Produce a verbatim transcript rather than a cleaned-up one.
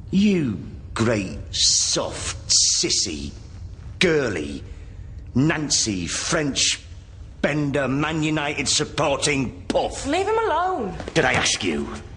You great, soft, sissy, girly, Nancy, French, bender, Man United supporting POOF. Leave him alone. Did I ask you?